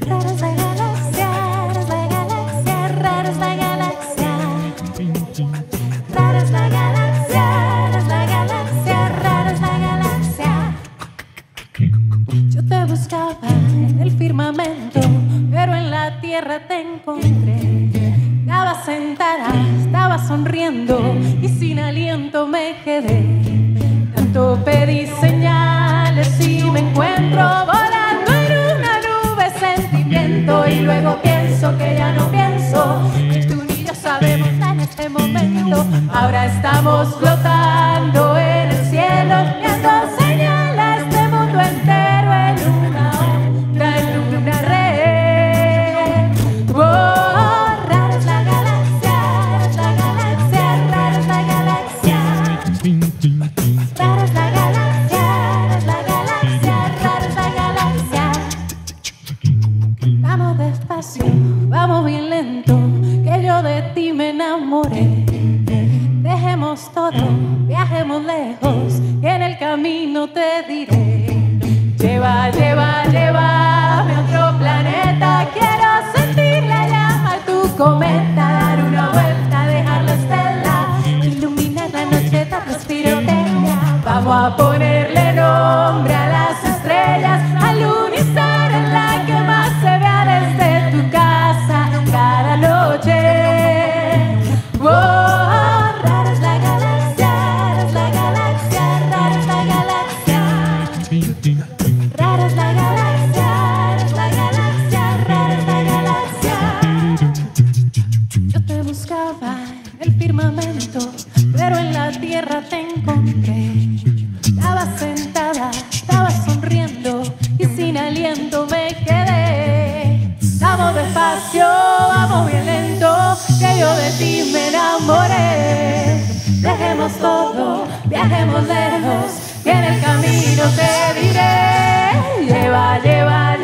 Rara es la galaxia, rara es la galaxia, rara es la galaxia. Rara es la galaxia, rara es la galaxia, rara es la galaxia. Yo te buscaba en el firmamento, pero en la tierra te encontré. Estaba sentada, estaba sonriendo y sin aliento me quedé. Tanto pedí señales y me encuentro volando en una nube sentimiento. Y luego pienso que ya no pienso, que tú ni yo sabemos en este momento. Ahora estamos flotando en el cielo, viendo señales este mundo entero en una onda, en una red. Oh, rara es la galaxia, rara es la galaxia, rara es la galaxia. Rara es la galaxia, rara es la galaxia, rara es la galaxia. Vamos despacio, vamos bien lento, que yo de ti me enamoré. Dejemos todo, viajemos lejos, y en el camino te diré. Lleva, lleva, llévame a otro planeta. Quiero sentir la llama de tu cometa, dar una vuelta, dejar la estela, iluminar la noche, dar respiro de ella. Vamos a ponerle nombre a las estrellas, al lunísero en la que más se vea desde tu casa cada noche. Oh, rara es la galaxia, rara es la galaxia, rara es la galaxia. Rara es la galaxia, rara es la galaxia, rara es la galaxia. Yo te buscaba en el firmamento, pero en la tierra te encontré. Estaba sentada, estaba sonriendo y sin aliento me quedé. Vamos despacio, vamos bien lento, que yo de ti me enamoré. Dejemos todo, viajemos lejos, y en el camino te diré. Lleva, lleva,